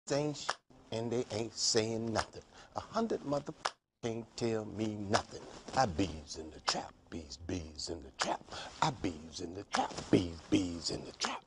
ain't and they ain't saying nothing. 100 motherfuckers can't tell me nothing. I bees in the trap, bees in the trap. I bees in the trap, bees in the trap.